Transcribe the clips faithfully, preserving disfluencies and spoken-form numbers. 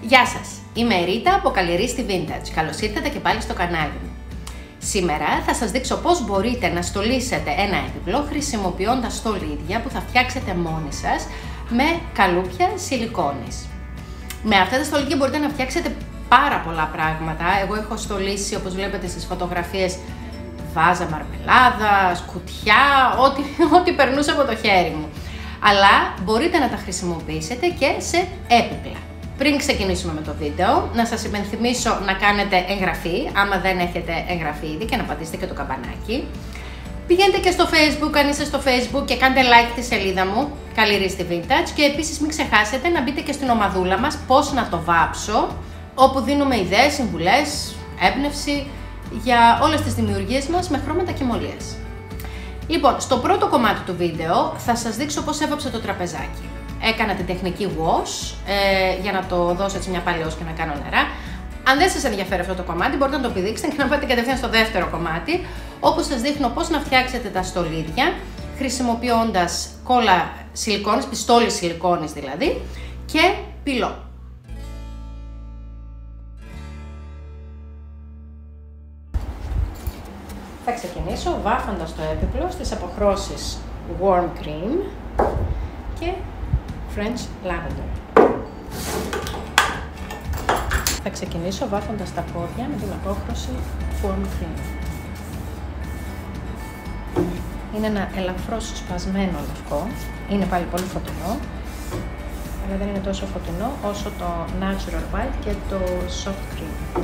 Γεια σας, είμαι η Ρίτα από Καλλιερίστη Vintage. Καλώς ήρθατε και πάλι στο κανάλι μου. Σήμερα θα σας δείξω πώς μπορείτε να στολίσετε ένα έπιπλο χρησιμοποιώντας στολίδια που θα φτιάξετε μόνοι σας με καλούπια σιλικόνης. Με αυτά τα στολίδια μπορείτε να φτιάξετε πάρα πολλά πράγματα. Εγώ έχω στολίσει, όπως βλέπετε στις φωτογραφίες, βάζα μαρμελάδας, κουτιά, ό,τι, ό,τι περνούσε από το χέρι μου. Αλλά μπορείτε να τα χρησιμοποιήσετε και σε έπιπλα. Πριν ξεκινήσουμε με το βίντεο, να σας υπενθυμίσω να κάνετε εγγραφή, άμα δεν έχετε εγγραφεί ήδη, και να πατήσετε και το καμπανάκι. Πηγαίνετε και στο Facebook, αν είστε στο Facebook, και κάντε like τη σελίδα μου, Καλλιερίστη Vintage, και επίσης μην ξεχάσετε να μπείτε και στην ομαδούλα μας πώς να το βάψω, όπου δίνουμε ιδέες, συμβουλές, έμπνευση για όλες τις δημιουργίες μας με χρώματα και μολίες. Λοιπόν, στο πρώτο κομμάτι του βίντεο θα σας δείξω πώς έβαψα το τραπεζάκι. Έκανα την τεχνική wash ε, για να το δώσω έτσι μια παλαιός και να κάνω νερά. Αν δεν σας ενδιαφέρει αυτό το κομμάτι, μπορείτε να το πηδήξετε και να πάτε κατευθείαν στο δεύτερο κομμάτι, όπου σας δείχνω πώς να φτιάξετε τα στολίδια χρησιμοποιώντας κόλλα σιλικόνης, πιστόλι σιλικόνης δηλαδή, και πυλό. Θα ξεκινήσω βάφοντας το έπιπλο στις αποχρώσεις Warm Cream και French Lavender. Θα ξεκινήσω βάφοντας τα πόδια με την απόχρωση Warm Cream. Είναι ένα ελαφρώς σπασμένο λευκό, είναι πάλι πολύ φωτεινό, αλλά δεν είναι τόσο φωτεινό όσο το Natural White και το Soft Cream.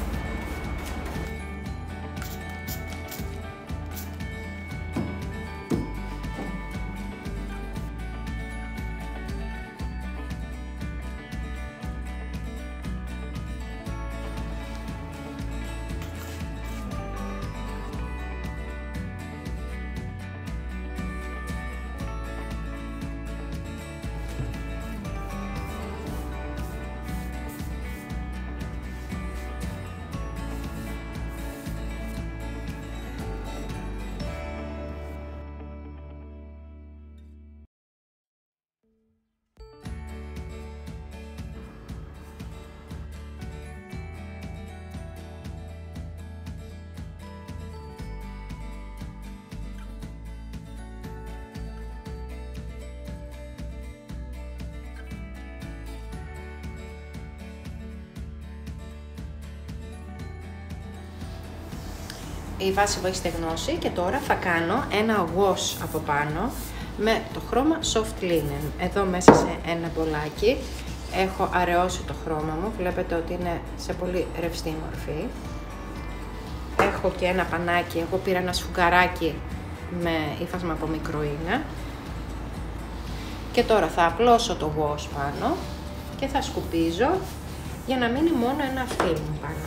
Η βάση μου έχει στεγνώσει και τώρα θα κάνω ένα wash από πάνω με το χρώμα Soft Linen. Εδώ μέσα σε ένα μπολάκι έχω αραιώσει το χρώμα μου, βλέπετε ότι είναι σε πολύ ρευστή μορφή. Έχω και ένα πανάκι, εγώ πήρα ένα σφουγγαράκι με ύφασμα από μικροίνα. Και τώρα θα απλώσω το wash πάνω και θα σκουπίζω για να μείνει μόνο ένα αυτί μου πάνω.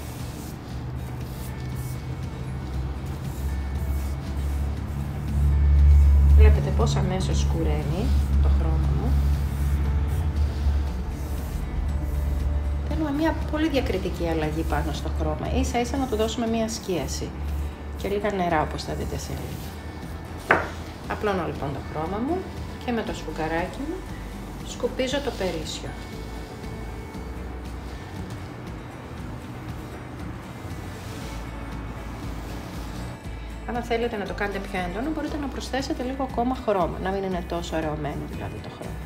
Βλέπετε πώς αμέσως σκουραίνει το χρώμα μου. Θέλουμε μια πολύ διακριτική αλλαγή πάνω στο χρώμα. Ίσα ίσα να του δώσουμε μια σκίαση και λίγα νερά, όπως θα δείτε σε λίγο. Απλώνω λοιπόν το χρώμα μου και με το σφουγγαράκι μου σκουπίζω το περίσσιο. Αν θέλετε να το κάνετε πιο έντονο, μπορείτε να προσθέσετε λίγο ακόμα χρώμα, να μην είναι τόσο αραιωμένο δηλαδή το χρώμα.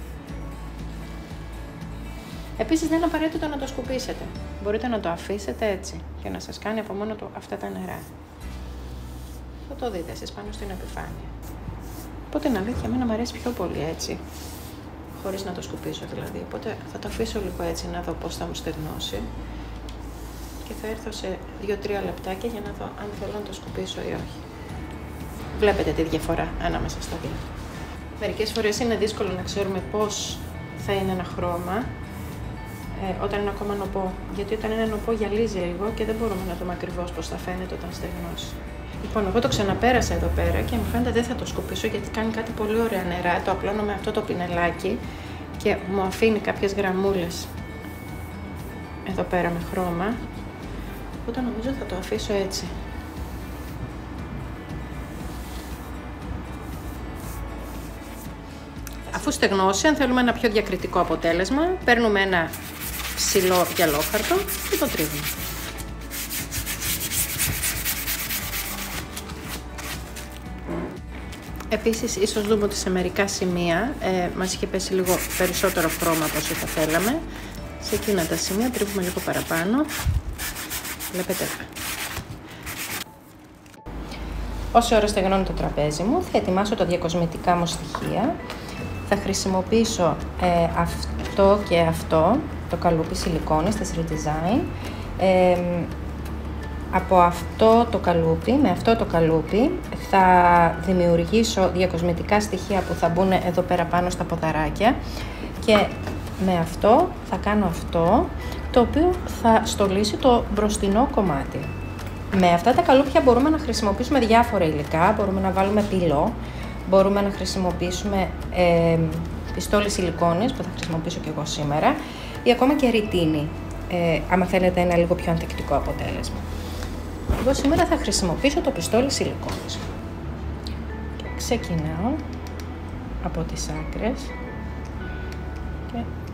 Επίσης δεν είναι απαραίτητο να το σκουπίσετε. Μπορείτε να το αφήσετε έτσι και να σας κάνει από μόνο του αυτά τα νερά. Θα το δείτε εσείς πάνω στην επιφάνεια. Οπότε είναι αλήθεια, εμένα μου αρέσει πιο πολύ έτσι, χωρίς να το σκουπίσω δηλαδή. Οπότε θα το αφήσω λίγο έτσι να δω πώς θα μου στεγνώσει. Και θα έρθω σε δύο τρία λεπτάκια για να δω αν θέλω να το σκουπίσω ή όχι. Βλέπετε τη διαφορά ανάμεσα στα δύο. Μερικές φορές είναι δύσκολο να ξέρουμε πώς θα είναι ένα χρώμα ε, όταν είναι ακόμα νοπό. Γιατί όταν είναι νοπό γυαλίζει λίγο και δεν μπορούμε να δούμε ακριβώς πώς θα φαίνεται όταν στεγνώσει. Λοιπόν, εγώ το ξαναπέρασα εδώ πέρα και μου φαίνεται δεν θα το σκουπίσω γιατί κάνει κάτι πολύ ωραία νερά. Το απλώνω με αυτό το πινελάκι και μου αφήνει κάποιες γραμμούλες εδώ πέρα με χρώμα. Οπότε νομίζω θα το αφήσω έτσι. Αφού στεγνώσει, αν θέλουμε ένα πιο διακριτικό αποτέλεσμα, παίρνουμε ένα ψηλό γυαλόχαρτο και το τρίβουμε. Επίσης, ίσως δούμε ότι σε μερικά σημεία ε, μας είχε πέσει λίγο περισσότερο χρώμα από όσο θα θέλαμε. Σε εκείνα τα σημεία τρίβουμε λίγο παραπάνω. Βλέπετε. Όση ώρα στεγνώνει το τραπέζι μου, θα ετοιμάσω τα διακοσμητικά μου στοιχεία. Θα χρησιμοποιήσω ε, αυτό και αυτό, το καλούπι σιλικόνης της Redesign. Ε, από αυτό το καλούπι, με αυτό το καλούπι, θα δημιουργήσω διακοσμητικά στοιχεία που θα μπουν εδώ πέρα πάνω στα ποδαράκια και με αυτό θα κάνω αυτό, το οποίο θα στολίσει το μπροστινό κομμάτι. Με αυτά τα καλούπια μπορούμε να χρησιμοποιήσουμε διάφορα υλικά, μπορούμε να βάλουμε πυλό, μπορούμε να χρησιμοποιήσουμε ε, πιστόλι σιλικόνης που θα χρησιμοποιήσω και εγώ σήμερα ή ακόμα και ρητίνη, ε, άμα θέλετε ένα λίγο πιο ανθεκτικό αποτέλεσμα. Εγώ σήμερα θα χρησιμοποιήσω το πιστόλι σιλικόνης. Και ξεκινάω από τις άκρες και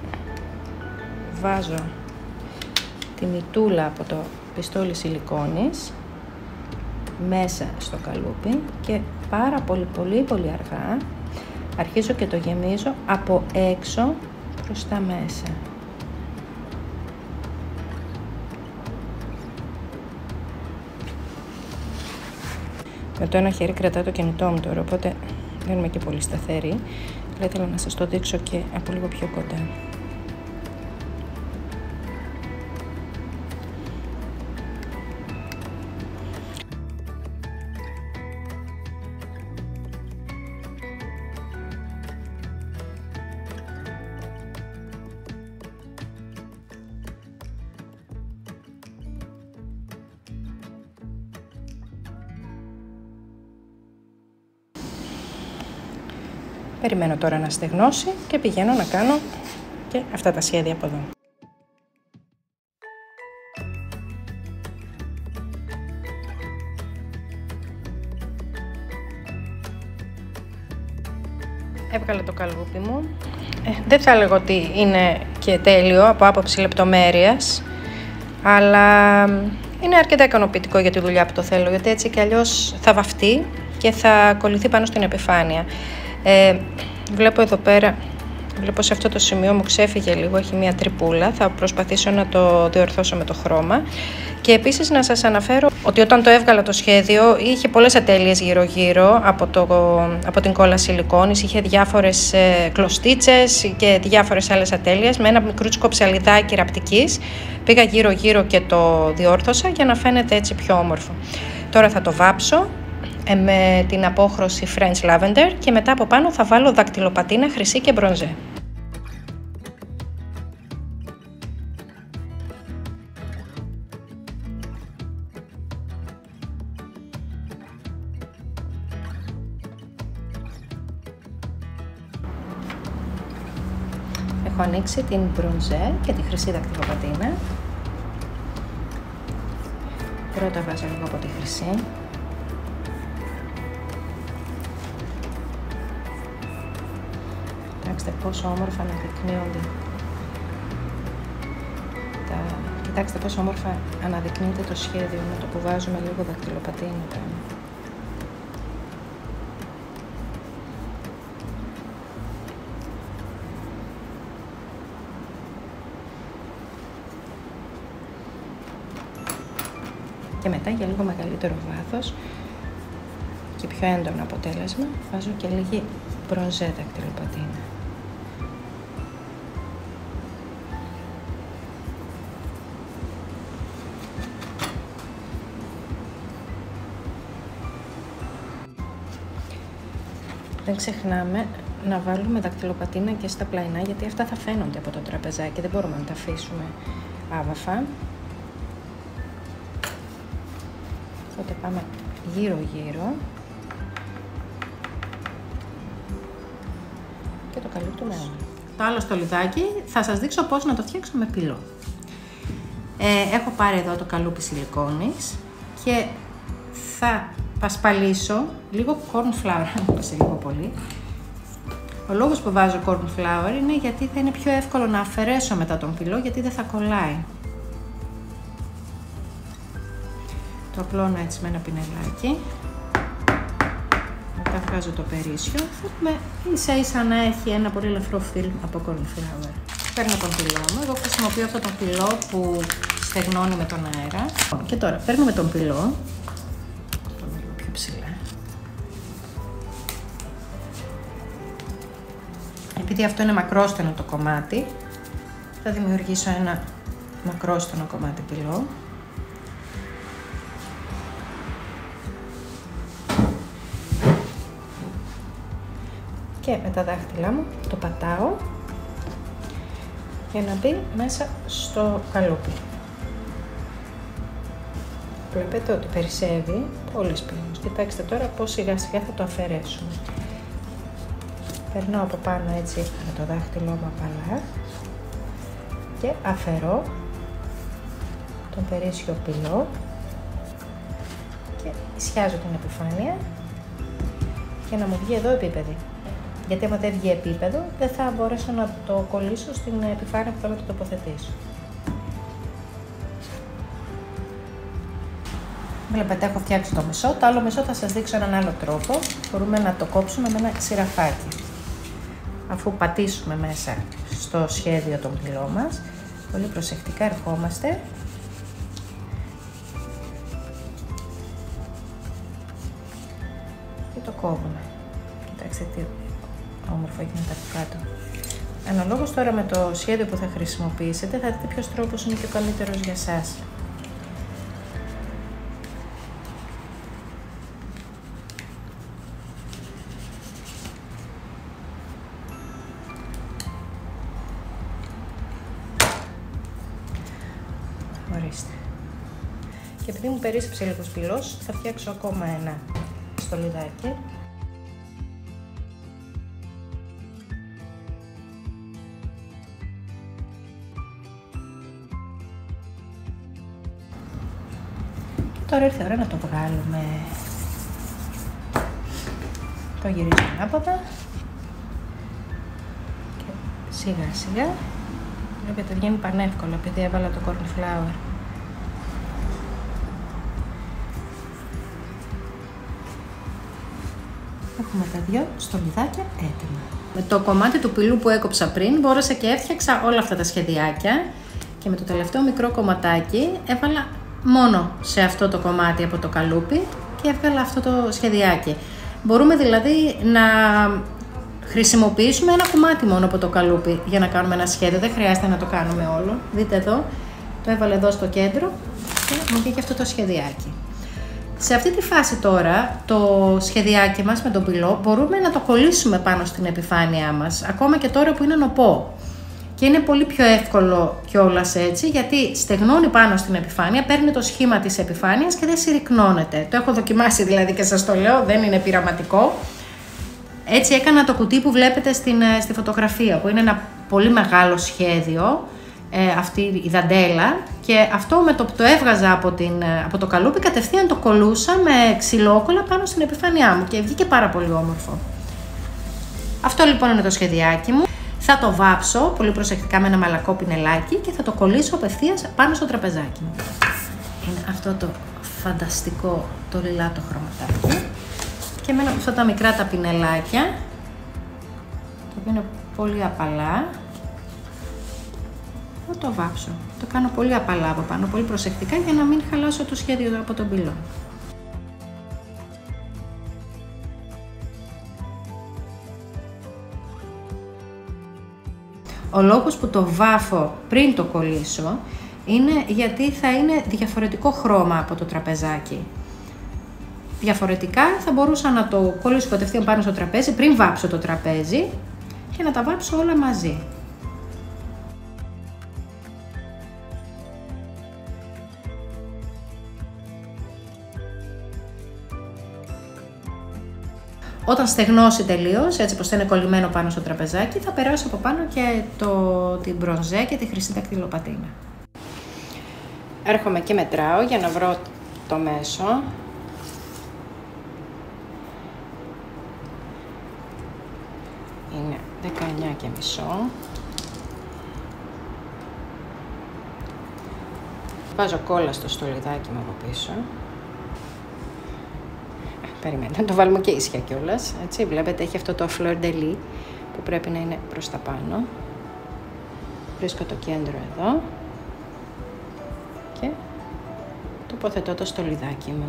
βάζω τη μητούλα από το πιστόλι σιλικόνης μέσα στο καλούπι και πάρα πολύ πολύ πολύ αργά αρχίζω και το γεμίζω από έξω προς τα μέσα. Με το ένα χέρι κρατάω το κινητό μου τώρα, οπότε δεν είμαι και πολύ σταθερή. Αλλά ήθελα να σας το δείξω και από λίγο πιο κοντά. Περιμένω τώρα να στεγνώσει και πηγαίνω να κάνω και αυτά τα σχέδια από εδώ. Έβγαλα το καλούπι μου. Ε, δεν θα έλεγα ότι είναι και τέλειο από άποψη λεπτομέρειας, αλλά είναι αρκετά ικανοποιητικό για τη δουλειά που το θέλω, γιατί έτσι κι αλλιώς θα βαφτεί και θα κολληθεί πάνω στην επιφάνεια. Ε, βλέπω εδώ πέρα, βλέπω σε αυτό το σημείο μου ξέφυγε λίγο, έχει μία τρυπούλα, θα προσπαθήσω να το διορθώσω με το χρώμα. Και επίσης να σας αναφέρω ότι όταν το έβγαλα το σχέδιο είχε πολλές ατέλειες γύρω γύρω από, το, από την κόλλα σιλικόνης, είχε διάφορες ε, κλωστίτσες και διάφορες άλλες ατέλειες με ένα μικρούτσικο ψαλιδάκι ραπτικής. Πήγα γύρω γύρω και το διόρθωσα για να φαίνεται έτσι πιο όμορφο. Τώρα θα το βάψω με την απόχρωση French Lavender και μετά από πάνω θα βάλω δακτυλοπατίνα χρυσή και μπρονζέ. Έχω ανοίξει την μπρονζέ και τη χρυσή δακτυλοπατίνα. Πρώτα βάζω λίγο από τη χρυσή. Κοιτάξτε πόσο όμορφα αναδεικνύονται τα... Κοιτάξτε πόσο όμορφα αναδεικνύεται το σχέδιο με το που βάζουμε λίγο δακτυλοπατίνα πάνω. Και μετά για λίγο μεγαλύτερο βάθος και πιο έντονο αποτέλεσμα βάζω και λίγη μπρονζέ δακτυλοπατίνα. Δεν ξεχνάμε να βάλουμε δακτυλοπατίνα και στα πλαϊνά, γιατί αυτά θα φαίνονται από το τραπεζάκι, δεν μπορούμε να τα αφήσουμε άβαφα. Οπότε πάμε γύρω γύρω και το καλύπτουμε όλο. Το άλλο στολιδάκι θα σας δείξω πώς να το φτιάξω με πυλό. Ε, έχω πάρει εδώ το καλούπι σιλικόνης και θα πασπαλίσω λίγο corn flour, σε λίγο πολύ, Ο λόγος που βάζω corn flour είναι γιατί θα είναι πιο εύκολο να αφαιρέσω μετά τον πυλό, γιατί δεν θα κολλάει. Το απλώνω έτσι με ένα πινελάκι. Μετά βγάζω το περίσσιο. Θέλουμε ίσα ίσα να έχει ένα πολύ ελαφρό φιλμ από corn flour. Παίρνω τον πυλό μου. Εγώ χρησιμοποιώ αυτό τον πυλό που στεγνώνει με τον αέρα. Και τώρα παίρνουμε τον πυλό. Τον λίγο πιο ψηλά. Επειδή αυτό είναι μακρόστενο το κομμάτι, θα δημιουργήσω ένα μακρόστενο κομμάτι πυλό. Και με τα δάχτυλά μου το πατάω για να μπει μέσα στο καλούπι. Βλέπετε ότι περισσεύει πολύ σπίνος. Κοιτάξτε τώρα πώς σιγά σιγά θα το αφαιρέσουμε. Περνάω από πάνω έτσι με το δάχτυλό μου απαλά και αφαιρώ τον περίσσιο πυλό και ισιάζω την επιφάνεια για να μου βγει εδώ επίπεδη. Γιατί άμα δεν βγει επίπεδο, δεν θα μπορέσω να το κολλήσω στην επιφάνεια που θέλω να το τοποθετήσω. Βλέπετε, έχω φτιάξει το μισό. Το άλλο μισό θα σας δείξω έναν άλλο τρόπο. Μπορούμε να το κόψουμε με ένα ξηραφάκι. Αφού πατήσουμε μέσα στο σχέδιο των πυλών μας, πολύ προσεκτικά ερχόμαστε και το κόβουμε. Κοιτάξτε τι όμορφο γίνεται από κάτω. Αναλόγως τώρα με το σχέδιο που θα χρησιμοποιήσετε, θα δείτε ποιος τρόπος είναι και ο καλύτερος για σας. Ορίστε. Και επειδή μου περίσσεψε λίγος πυλός, θα φτιάξω ακόμα ένα στολιδάκι. Τώρα ήρθε η ώρα να το βγάλουμε. Το γυρίζω ανάποδα και σιγά σιγά. Βλέπετε βγαίνει πανεύκολα επειδή έβαλα το corn flour. Έχουμε τα δυο στολιδάκια έτοιμα. Με το κομμάτι του πυλού που έκοψα πριν μπόρεσα και έφτιαξα όλα αυτά τα σχεδιάκια και με το τελευταίο μικρό κομματάκι έβαλα μόνο σε αυτό το κομμάτι από το καλούπι και έβγαλα αυτό το σχεδιάκι. Μπορούμε δηλαδή να χρησιμοποιήσουμε ένα κομμάτι μόνο από το καλούπι για να κάνουμε ένα σχέδιο. Δεν χρειάζεται να το κάνουμε όλο. Δείτε εδώ, το έβαλα εδώ στο κέντρο και μου βγήκε αυτό το σχεδιάκι. Σε αυτή τη φάση τώρα, το σχεδιάκι μας με τον πυλό μπορούμε να το κολλήσουμε πάνω στην επιφάνειά μας, ακόμα και τώρα που είναι νοπό. Και είναι πολύ πιο εύκολο κιόλας έτσι, γιατί στεγνώνει πάνω στην επιφάνεια, παίρνει το σχήμα της επιφάνειας και δεν συρρυκνώνεται. Το έχω δοκιμάσει δηλαδή και σας το λέω, δεν είναι πειραματικό. Έτσι έκανα το κουτί που βλέπετε στην, στη φωτογραφία, που είναι ένα πολύ μεγάλο σχέδιο, ε, αυτή η δαντέλα, και αυτό με το που το έβγαζα από, την, από το καλούπι, κατευθείαν το κολούσα με ξυλόκολλα πάνω στην επιφάνειά μου και βγήκε πάρα πολύ όμορφο. Αυτό λοιπόν είναι το σχεδιάκι μου. Θα το βάψω πολύ προσεκτικά με ένα μαλακό πινελάκι και θα το κολλήσω απευθείας πάνω στο τραπεζάκι μου. Είναι αυτό το φανταστικό, το λιλά το χρωματάκι. Και με αυτά τα μικρά τα πινελάκια, το οποίο είναι πολύ απαλά, θα το βάψω. Το κάνω πολύ απαλά από πάνω, πολύ προσεκτικά, για να μην χαλάσω το σχέδιο από τον πυλό. Ο λόγος που το βάφω πριν το κολλήσω είναι γιατί θα είναι διαφορετικό χρώμα από το τραπεζάκι. Διαφορετικά θα μπορούσα να το κολλήσω κατευθείαν πάνω στο τραπέζι πριν βάψω το τραπέζι και να τα βάψω όλα μαζί. Όταν στεγνώσει τελείως, έτσι πως θα είναι κολλημένο πάνω στο τραπεζάκι, θα περάσω από πάνω και το, την μπρονζέ και τη χρυσή δακτυλοπατίνα. Έρχομαι και μετράω για να βρω το μέσο. Είναι δεκαεννιά και μισό. Βάζω κόλλα στο στολιδάκι μου από πίσω. Περιμένετε, να το βάλουμε και ίσια κιόλας. Έτσι, βλέπετε, έχει αυτό το fleur de lis που πρέπει να είναι προς τα πάνω. Βρίσκω το κέντρο εδώ και τοποθετώ το στολιδάκι μου.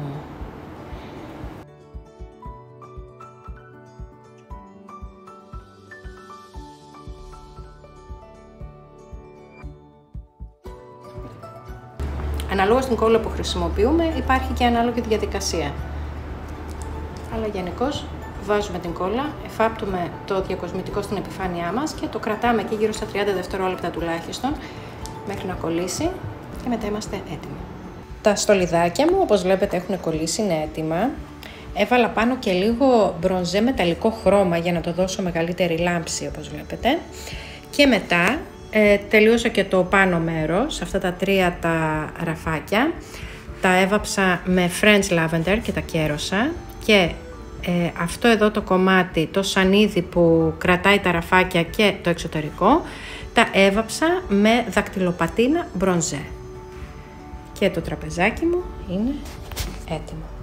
Αναλόγως στην κόλλα που χρησιμοποιούμε υπάρχει και ανάλογη διαδικασία. Αλλά γενικώς βάζουμε την κόλλα, εφάπτουμε το διακοσμητικό στην επιφάνειά μας και το κρατάμε εκεί γύρω στα τριάντα δευτερόλεπτα τουλάχιστον μέχρι να κολλήσει και μετά είμαστε έτοιμοι. Τα στολιδάκια μου, όπως βλέπετε, έχουν κολλήσει, είναι έτοιμα. Έβαλα πάνω και λίγο μπρονζέ μεταλλικό χρώμα για να το δώσω μεγαλύτερη λάμψη, όπως βλέπετε. Και μετά ε, τελείωσα και το πάνω μέρος, αυτά τα τρία τα ραφάκια. Τα έβαψα με French Lavender και τα κέρωσα. Και ε, αυτό εδώ το κομμάτι, το σανίδι που κρατάει τα ραφάκια και το εξωτερικό, τα έβαψα με δακτυλοπατίνα μπρονζέ. Και το τραπεζάκι μου είναι έτοιμο.